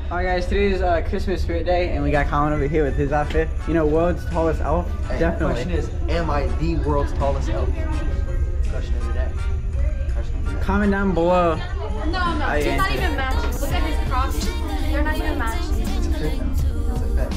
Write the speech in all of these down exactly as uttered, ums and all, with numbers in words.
Alright guys, today's uh, Christmas spirit day and we got Colin over here with his outfit. You know, world's tallest elf? Hey, Definitely. The question is, am I the world's tallest elf? Question of the day. Question of the day. Comment down below. No, no, I he's not answer. even matching. Look at his Crocs. They're not even matching. It's a fit though. It's a fit.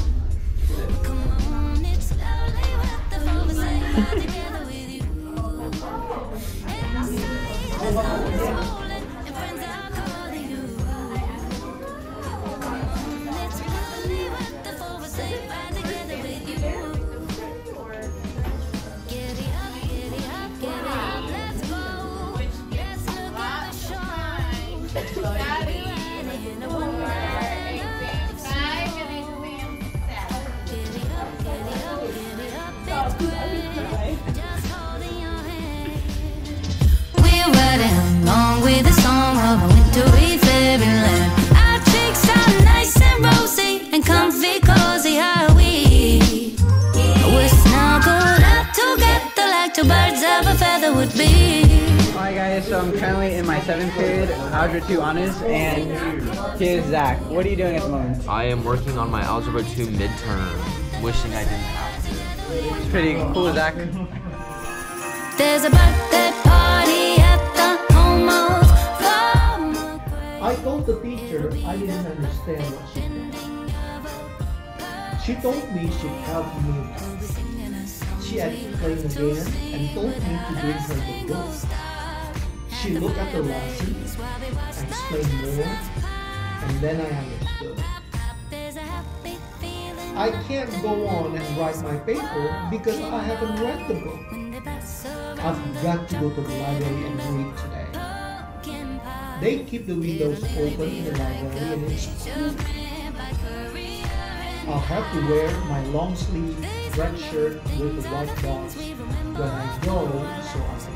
With a song of a wintry fairyland. Our cheeks are nice and rosy and comfy, cozy are we. We're snuggled up together like two birds of a feather would be. Alright guys, so I'm currently in my seventh period, Algebra two Honors, and here's Zach. What are you doing at the moment? I am working on my Algebra two midterm, wishing I didn't have to. It's pretty cool, Zach. There's a birthday party at the home of I told the teacher I didn't understand what she meant. She told me she'd help me. She explained again and told me to bring her the book. She looked at the lesson, explained more, and then I understood. I can't go on and write my paper because I haven't read the book. I've got to go to the library and read today. They keep the windows open in the library and it's cool. I'll have to wear my long sleeve red shirt with the white dots when I go so I can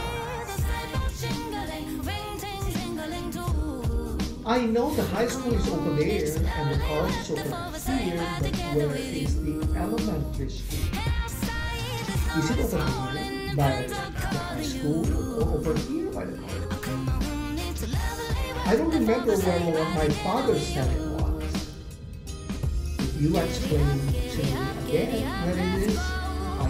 stay. I know the high school is over there and the college is over here, but where is the elementary school? Is it over here by the high school or over here by the college? I don't remember where what my father said it was. If you explain to me again where it is, I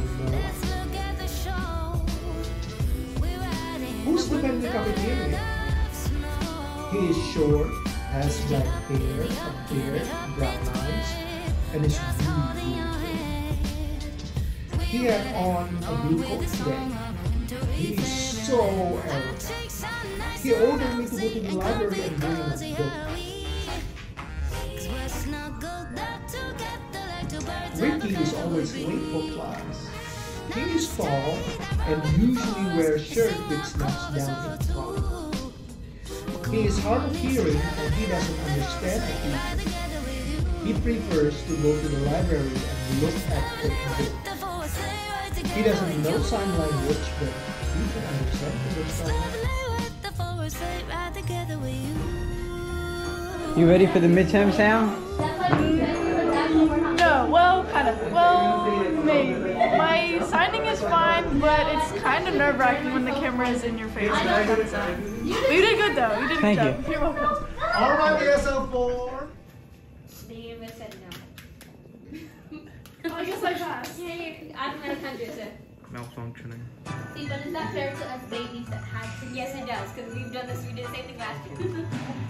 know. Who's the man in the cafeteria? He is short, has black hair, a beard, brown eyes, and is really, really good. He had on a blue coat today. He is so arrogant. He ordered me to go to the library and bring him a book. Ricky is always late for class. He is tall and usually wears shirt with snaps down in front. He is hard of hearing and he doesn't understand the teacher. He prefers to go to the library and look at the book. He doesn't know sign language, but he can understand the sign. You ready for the midterm, Sam? No, well, kind of. Well, maybe. My signing is fine, but it's kind of nerve-wracking when the camera is in your face. That kind of stuff. But you did good, though. You did a good Thank job. you. You're welcome. All right, S L four. They even said no. I guess I passed. Yeah, yeah, I'm not one hundred, sir. Malfunctioning. See, but is that fair to us babies that had to? Yes, it does, because we've done this, we did the same thing last year.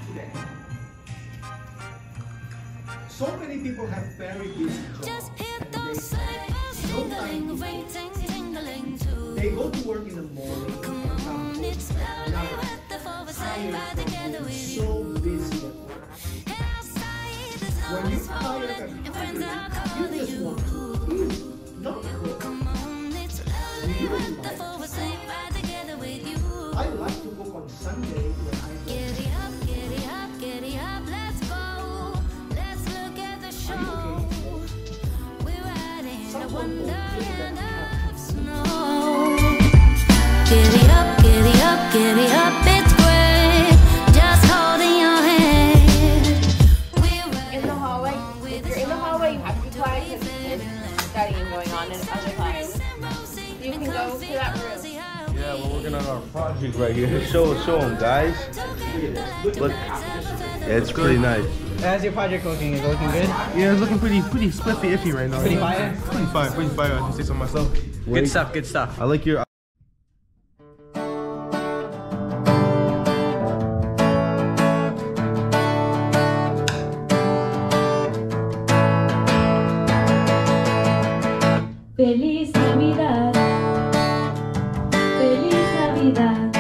So many people have very busy jobs. No time to work. They go to work in the morning and come home at night. Tired from being so busy at work. When you're tired and hungry, you just want to eat, not cook. Do you like it? I like to cook on Sunday when I go. Giddy up, giddy up, giddy up, it's great. Just holding your hand. In the hallway, if you're in the hallway, you have to be quiet because there's studying going on in other classes. You can go to that room. Yeah, we're working on our project right here. Show, show them, guys. Look, yeah, it's pretty nice. How's your project looking? Is it looking good? Yeah, it's looking pretty, pretty spliffy iffy right now. Pretty fire? Pretty fire, pretty fire. I can say so myself. Good stuff, good stuff. I like your. Feliz Navidad, Feliz Navidad,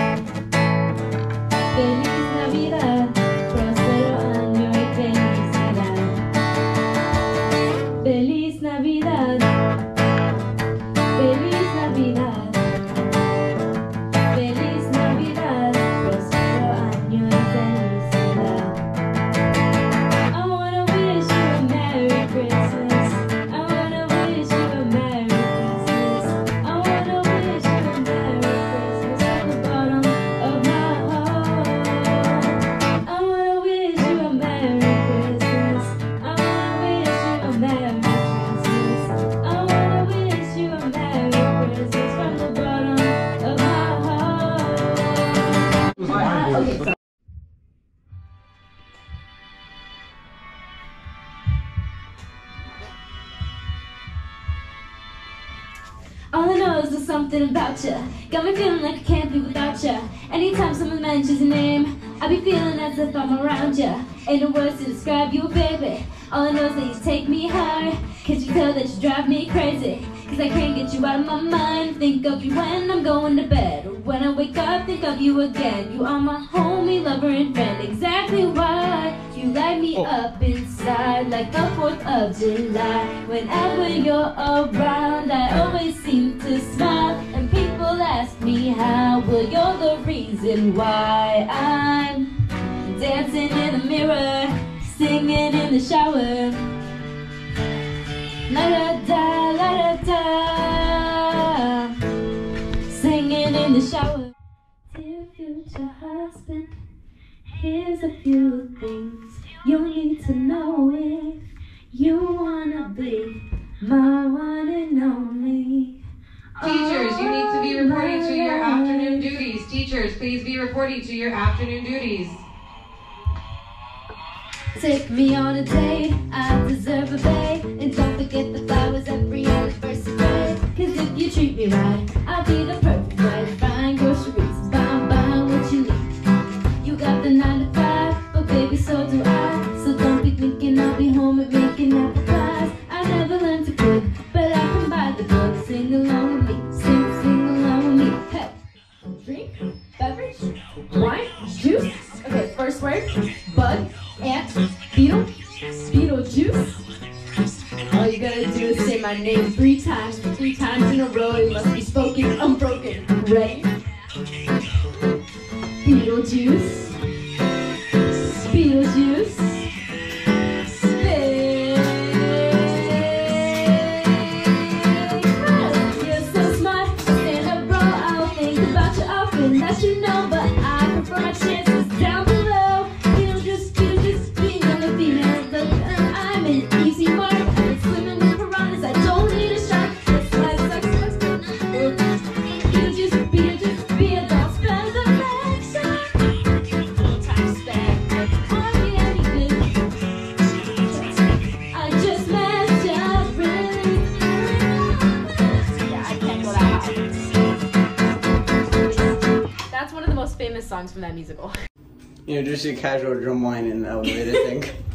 Feliz Navidad, próspero año y felicidad. Feliz Navidad, Feliz Navidad, Feliz Navidad, próspero año y felicidad. I wanna wish you a Merry Christmas. I wanna wish you a Merry All I know is there's something about ya, got me feeling like I can't be without ya. Anytime someone mentions your name, I be feeling as if I'm around ya. Ain't no words to describe you, baby. All I know is that you take me high. Can't you tell that you drive me crazy? Cause I can't get you out of my mind. Think of you when I'm going to bed, or when I wake up, think of you again. You are my homie, lover, and friend. Exactly why you light me up inside like the fourth of July. Whenever you're around, I always seem to smile. And people ask me how, well, you're the reason why. I'm dancing in the mirror, singing in the shower. La da da, la da da, singing in the shower. Dear future husband, here's a few things you need to know if you wanna be my one and only. Teachers, you need to be reporting to your afternoon duties. Teachers, please be reporting to your afternoon duties. Take me on a date, I deserve a babe. And don't forget the flowers every anniversary. Cause if you treat me right, I'll be the perfect wife. Buying groceries, buying, buying what you need. You got the nine to five, but baby, so do I. So don't be thinking I'll be home and making apple pies. I never learned to cook, but I can buy the book. Sing along with me, sing, sing along with me. Hey, drink, beverage, wine, juice. Okay, first word, bug, ant, beetle, Beetlejuice. All you gotta do is say my name three times, three times in a row. It must be spoken unbroken. Ready? Beetlejuice, Beetlejuice. You're so smart, stand up, bro. I'll think about you often, that you know, but I prefer my chances down below. Beetlejuice, Beetlejuice, being on the female look. I'm an easy mark. I'm swimming with piranhas. I don't need a shark. That's why it sucks. Beetlejuice, Beetlejuice, be a dog. Spend the next time. Full time spent. Are we any good? I just messed up, really. Yeah, I can't go that high. That's one of the most famous songs from that musical. You know, just a casual drum line in the elevator thing.